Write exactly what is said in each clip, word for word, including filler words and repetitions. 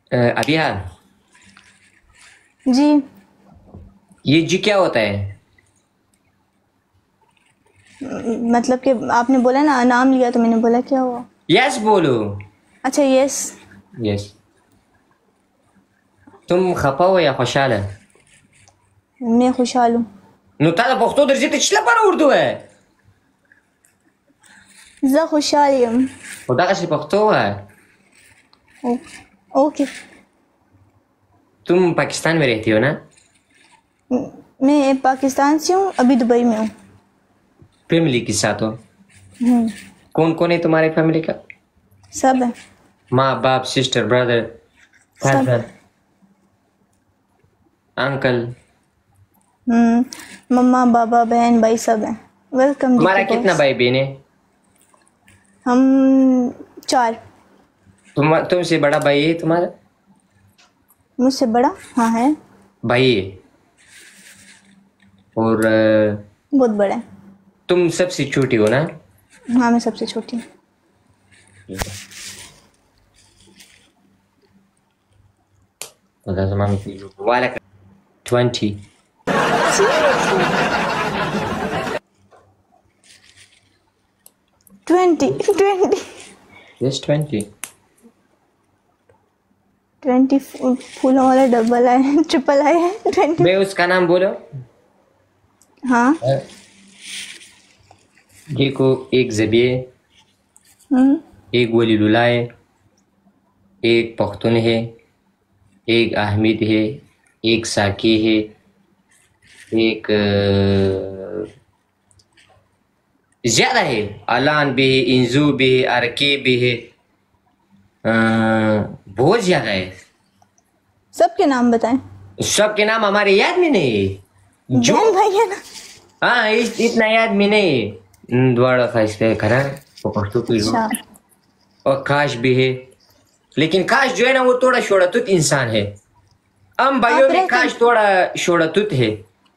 अबिया, जी ये जी क्या होता है? मतलब कि आपने बोला ना, नाम लिया तो मैंने बोला क्या हुआ। यस बोलो। अच्छा यस। यस। तुम खफा हो या खुशहाल है? मैं खुशहाल हूँ। नो تا د پښتو درځي ته چې لپاره اردو ہے. زه خوشحال یم. خو دغسې پښتو ہے. ओके. तुम पाकिस्तान में रहती हो ना? मैं पाकिस्तान से हूँ, अभी दुबई में हूँ. फैमिली के साथ हो? कौन कौन है तुम्हारे फैमिली का? सब है. माँ बाप, sister, brother, father, uncle? Hmm मम्मा बाबा बहन भाई सब हैं. वेलकम. तुम्हारा कितना भाई बहन है? हम चार. तुम तुमसे बड़ा भाई है तुम्हारा? मुझसे बड़ा हाँ है. भाई है और बहुत बड़ा है. तुम सबसे छोटी हो ना? हाँ मैं सबसे छोटी हूँ. वाला twenty. Twenty twenty yes twenty. Twenty फूलों वाला डबल है, ट्रिपल है ट्वेंटी. मैं उसका नाम बोलो. हाँ. देखो, एक जबिए, एक वलीलुल्लाह है, एक पख्तून है, एक अहमद है, एक साकी है, एक ज्यादा है, अलान भी है, इंजू भी है, अरके भी है, बहुत ज्यादा है. सबके नाम बताएं. सबके नाम हमारे याद में नहीं है. जो भाई है ना. हाँ इतना याद में नहीं है. द्वारा खास पे करा पकड़तो कोई. और काश भी है, लेकिन काश जो है ना वो थोड़ा शोड़ातुत इंसान है. हम भाइयों में काश थोड़ा शोड़ातुत है.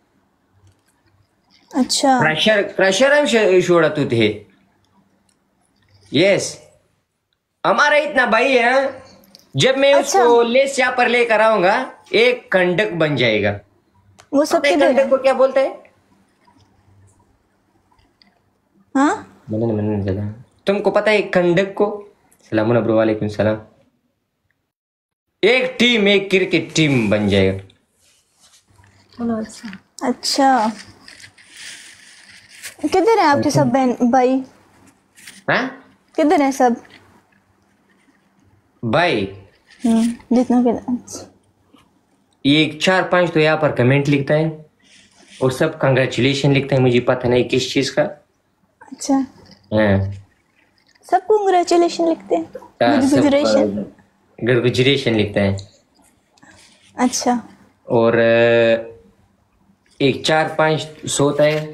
अच्छा. प्रेशर प्रेशर हम शोड़ातुत है. यस. हमारा इतना भाई है, जब मैं अच्छा। उसको लेस यहाँ पर लेकर आऊंगा एक कंडक बन जाएगा. वो सब कंडक को क्या बोलते हैं? हाँ मैंने मैंने जगह तुमको पता है कंडक को? सलाम ब्रो. वालेकुम सलाम. एक टीम, एक क्रिकेट टीम बन जाएगा. अच्छा. किधर है आपके सब बहन भाई? हाँ किधर है सब भाई? हम्म जितना किधर. एक चार पांच तो यहाँ पर कमेंट लिखता है और सब कंग्रेचुलेशन लिखता है. मुझे पता नहीं किस चीज का. अच्छा. हाँ सब कंग्रेचुलेशन लिखते हैं. गुजरेशन गुजरेशन लिखता है. अच्छा. और एक चार पांच सोता है.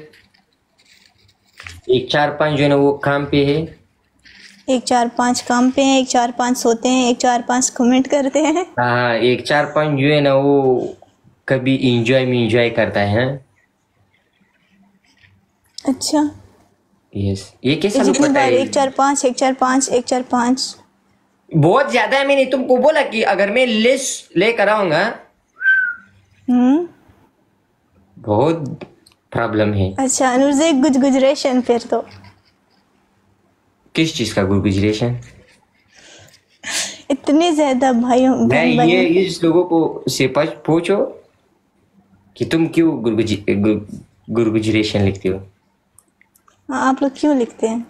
एक चार पांच जो है ना वो काम पे है. एक चार पांच काम पे हैं, एक चार पांच सोते हैं, एक चार पांच कमेंट करते हैं. हाँ एक चार पांच जो है ना वो कभी इंजॉय में इंजॉय करता है. अच्छा. यस. ये कैसा लोग पता है? एक चार पांच एक चार पांच एक चार पांच बहुत ज्यादा है. मैंने तुमको बोला कि अगर मैं लिस्ट लेकर आऊंगा हम्म बहुत प्रॉब्लम है. अच्छा अनुर्जे गुज गुजरेशन. फिर तो किस चीज का गुजरेशन? इतने ज्यादा भाइयों मैं ये इस लोगों को से पूछो कि तुम क्यों गुजरेशन लिखते हो. हाँ आप लोग क्यों लिखते हैं?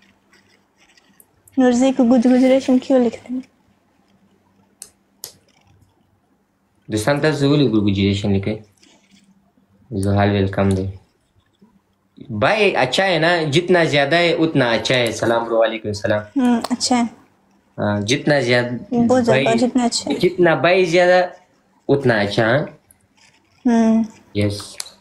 नुर्जे को गुज गुजरेशन क्यों लिखते हैं? दोस्तों तक जरूर गुजरेशन लिखे. जोहाल वेलकम दे भाई. अच्छा है ना, जितना ज्यादा है उतना अच्छा है. सलाम ब्रो. वालेकुम सलाम. हम्म अच्छा है. हाँ जितना ज्यादा बहुत ज्यादा जितना अच्छा है. जितना भाई ज्यादा उतना अच्छा. Hmm yes.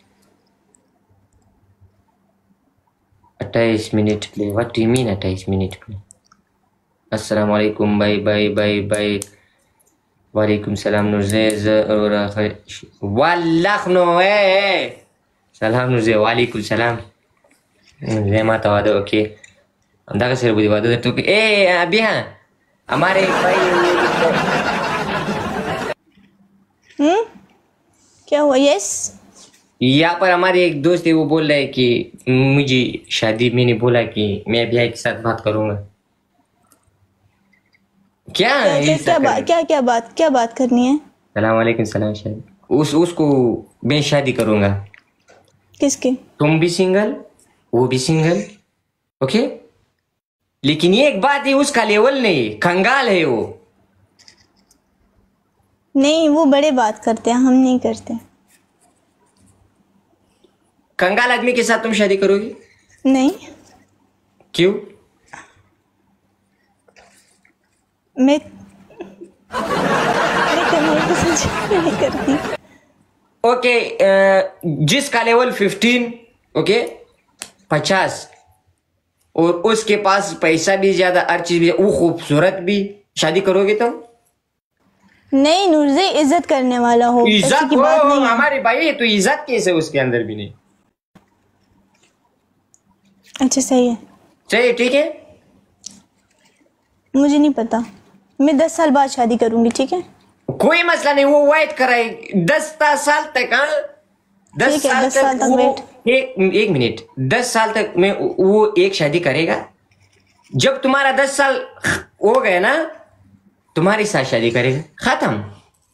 अट्ठाईस minute play. What do you mean अट्ठाईस मिनट प्ले? अस्सलाम वालेकुम भाई भाई भाई भाई. वालेकुम सलाम नुरजेज और वालखनो है. सलाम नुरजे. वालेकुम सलाम. Zai mata wada oke. Anda ka sirbu di wada tu. Eh, abiha. हमारे भाई क्या हुआ? यस। यहाँ पर हमारे एक दोस्त है, वो बोल रहा है कि मुझे शादी, मैंने बोला कि मैं अभिया के साथ बात करूंगा। क्या क्या क्या क्या बात क्या क्या बात क्या बात करनी है? सलाम वालेकुम सलाम। शादी उस उसको मैं शादी करूंगा। किसके? तुम भी सिंगल, वो भी सिंगल, ओके। लेकिन ये एक बात है, उसका लेवल नहीं, कंगाल है वो। नहीं, वो बड़े बात करते हैं, हम नहीं करते। कंगाल आदमी के साथ तुम शादी करोगी? नहीं। क्यों? मैं मैं करने की सोच नहीं करती। ओके, जिसका लेवल फिफ्टीन, ओके, पचास, और उसके पास पैसा भी ज्यादा, हर चीज भी, वो खूबसूरत भी, शादी करोगे तुम? नहीं नूरजे, इज्जत करने वाला हो, पैसे इज्जत की हो, बात नहीं है। हमारे भाई है तो इज्जत कैसे उसके अंदर भी नहीं? अच्छा सही है। सही, ठीक है। मुझे नहीं पता, मैं दस साल बाद शादी करूंगी, ठीक है? कोई मसला नहीं, वो वेट कराए दस साल तक। हाँ, दस ठीक है, साल दस साल तक तक वो, वेट। एक एक मिनट, दस साल तक में वो एक शादी करेगा। जब तुम्हारा दस साल हो गए ना, तुम्हारी साथ शादी करेगा, खत्म।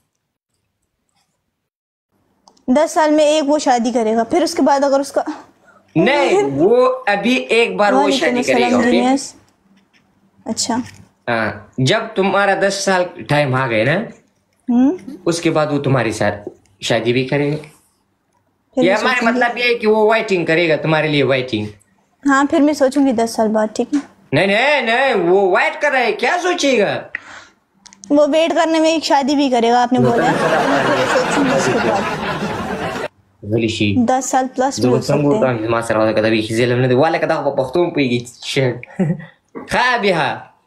दस साल में एक वो शादी करेगा, फिर उसके बाद अगर उसका नहीं, वो अभी एक बार वो वालेकुम शादी अस्सलाम करेगा, ओके। जीनियस। अच्छा। हाँ, जब तुम्हारा दस साल टाइम आ गए ना, हम्म। उसके बाद वो तुम्हारे साथ शादी भी करेगा। फिर ये मैं हमारे सोचूंगी। मतलब ये है कि वो वेटिंग करेगा तुम्हारे लिए, वेटिंग। हाँ, फिर मैं सोचूंगी दस साल बाद, ठीक है? नहीं नहीं नहीं, वो वेट कर रहा है, क्या सोचेगा? वो वेट करने में एक शादी भी करेगा, आपने बोला है। तो मैं फिर सोचूंगी उसके बाद। Galishi. दस साल प्लस भी हो Zubat सकते sambut हैं। ang master wala kadabi hizelam na wala kada ko pakhtum pigi shed. खा अभिया,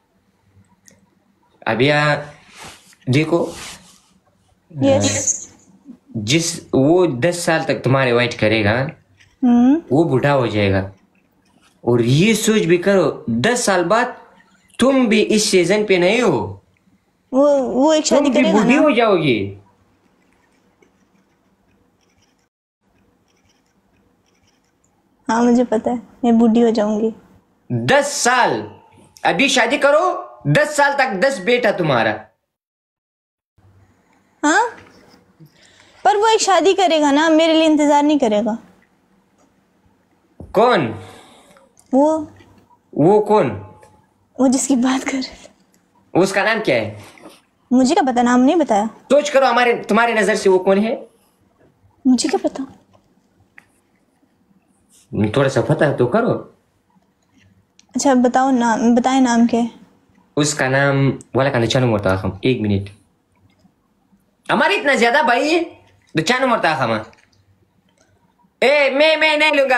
अभिया देखो, यस। जिस वो दस साल तक तुम्हारे वेट करेगा, हम्म। वो बूढ़ा हो जाएगा। और ये सोच भी करो, दस साल बाद तुम भी इस सीजन पे नहीं हो, वो वो एक शादी तुम भी करेगा बूढ़ी ना। हो जाओगी। हाँ मुझे पता है, मैं बूढ़ी हो जाऊंगी। दस साल अभी शादी करो, दस साल तक दस बेटा तुम्हारा। हाँ, पर वो एक शादी करेगा ना, मेरे लिए इंतजार नहीं करेगा। कौन? वो वो कौन? वो जिसकी बात कर रहे थे। उसका नाम क्या है? मुझे क्या पता, नाम नहीं बताया। सोच करो, हमारे तुम्हारी नजर से वो कौन है? मुझे क्या पता। थोड़ा सा पता तो करो। अच्छा बताओ नाम, बताए नाम क्या है? उसका नाम वाला का चानू मरता हम, एक मिनट, हमारी इतना ज्यादा भाई है तो चानू मरता हम। ए मैं मैं नहीं लूंगा।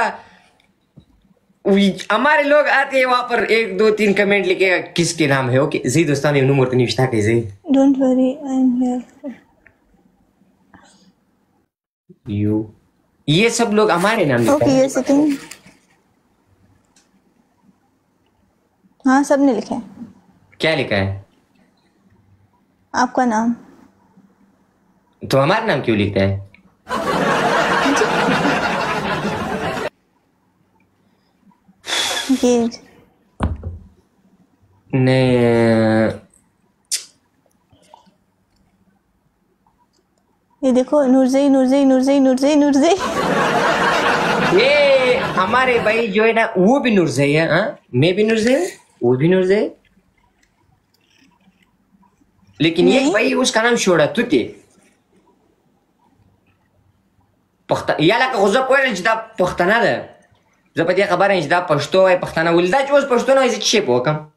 हमारे लोग आते हैं वहां पर, एक दो तीन कमेंट लिखेगा किसके नाम है, ओके जी दोस्तान इन्हों मूर्ति निष्ठा कैसे। Don't worry, I am here. You, ये सब लोग हमारे नाम लिखा ओके है। ये सेकंड। हाँ सबने लिखा है। क्या लिखा है? आपका नाम। तो हमारा नाम क्यों लिखता है? ये नहीं, ये देखो, नूरजई नूरजई नूरजई नूरजई नूरजई। ये हमारे भाई जो है ना, वो भी नूरजई है। हाँ, मैं भी नूरजई हूँ, वो भी नूरजई। लेकिन ये भाई उसका नाम शोड़ा तुते पख्ता याला का गुजब कोई जदा पख्ताना ده. زه په دې خبره چې دا پښتو وای پښتانه ولدا چې اوس پښتو نه وایي چې شي پوکم